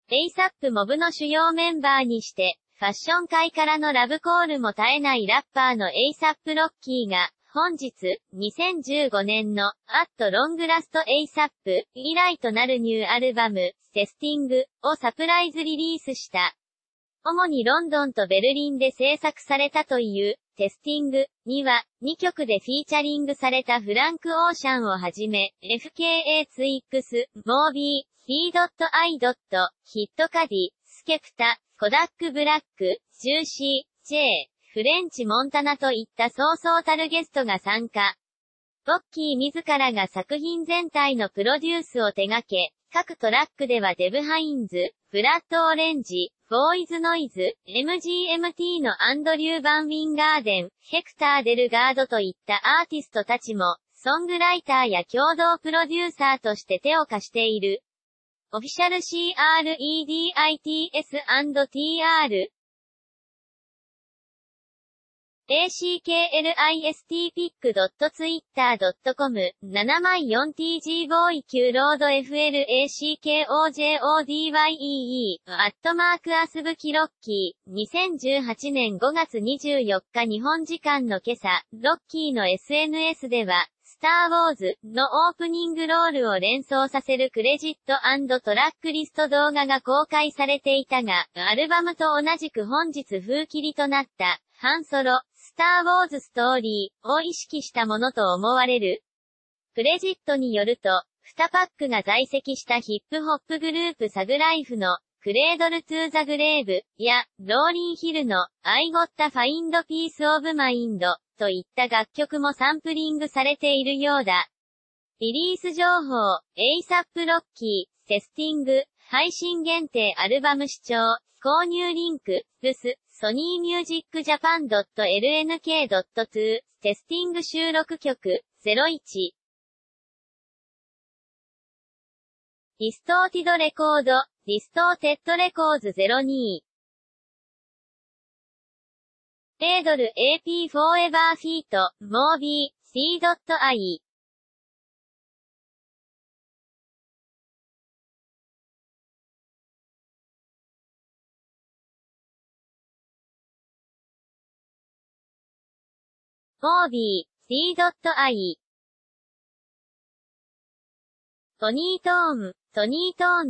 ASAPモブの主要メンバーにして、ファッション界からのラブコールも絶えないラッパーのASAPロッキーが、本日、2015年の、At Long Last ASAP以来となるニューアルバム、テスティングをサプライズリリースした。主にロンドンとベルリンで制作されたという、テスティングには、2曲でフィーチャリングされたフランク・オーシャンをはじめ、FKA ツイックス、モービー、T.I. ヒットカディ、スケプタ、コダック・ブラック、ジューシー、J、フレンチ・モンタナといったそうそうたるゲストが参加。ロッキー自らが作品全体のプロデュースを手掛け、各トラックではデブ・ハインズ、ブラッド・オレンジ、ボーイズ・ノイズ、MGMT のアンドリュー・バン・ウィンガーデン、ヘクター・デルガードといったアーティストたちも、ソングライターや共同プロデューサーとして手を貸している。オフィシャル CREDITS&TR ACKLISTPIC.twitter.com 74TG ボーイ9ロード FLACKOJODYEE アスブキロッキー2018年5月24日日本時間の今朝、ロッキーの SNS では、スターウォーズのオープニングロールを連想させるクレジット&トラックリスト動画が公開されていたが、アルバムと同じく本日封切りとなった、ハンソロ、スターウォーズストーリーを意識したものと思われる。クレジットによると、2パックが在籍したヒップホップグループサグライフの、クレードル・トゥ・ザ・グレーブや、ローリン・ヒルの、I Got a Find Peace of Mindといった楽曲もサンプリングされているようだ。リリース情報、ASAP ロッキー、テスティング、配信限定アルバム視聴、購入リンク、ブス、ソニーミュージックジャパン .lnk.to、テスティング収録曲、01。ディストーティドレコード、ディストーテッドレコーズ02。レードル AP フォーエバーフィート、モービー、C.I。モービー、C.I。トニートーン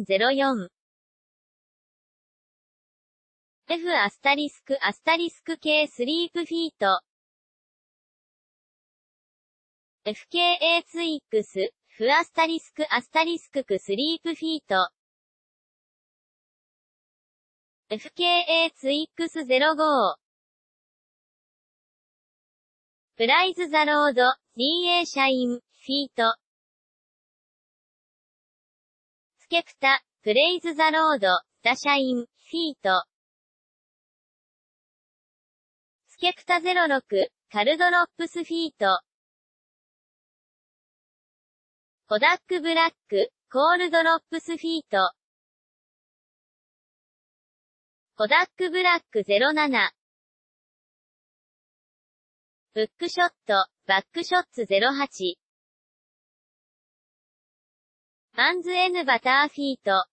04。F アスタリスク K スリープフィート。FKA ツイックス、フアスタリスククスリープフィート。FKA ツイックス05。プライズザロード、DA シャイン、フィート。スケプタ、プレイズザロード、ザシャイン、フィート。スケプタ06、カルドロップスフィート。コダックブラック、コールドロップスフィート。コダックブラック07。ブックショット、バックショッツ08。マンズ N バターフィート。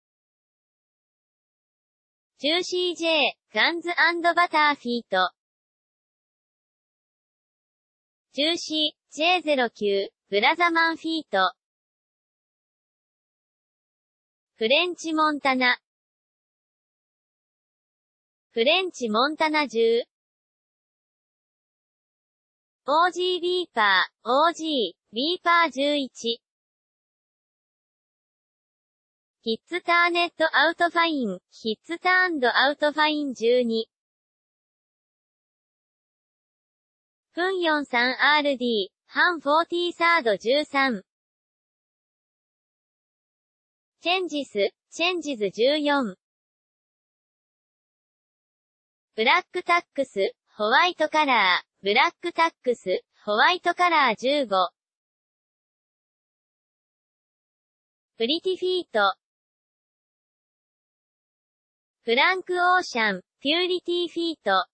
ジューシー J、ガンズ&バターフィート。ジューシー J09、ブラザマンフィート。フレンチモンタナ。フレンチモンタナ10。OG ビーパー、OG、ビーパー11。ヒッツターネットアウトファイン、ヒッツターンドアウトファイン12。フン 43RD、ハン40サード13。チェンジズ14。ブラックタックス、ホワイトカラー、ブラックタックス、ホワイトカラー15。プリティフィート。フランクオーシャン、ピューリティフィート。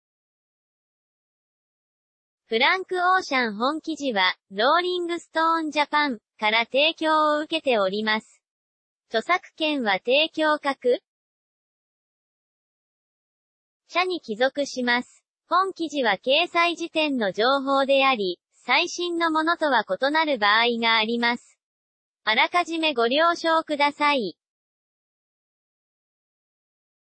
フランクオーシャン本記事は、ローリングストーンジャパンから提供を受けております。 著作権は提供者に帰属します。本記事は掲載時点の情報であり、最新のものとは異なる場合があります。あらかじめご了承ください。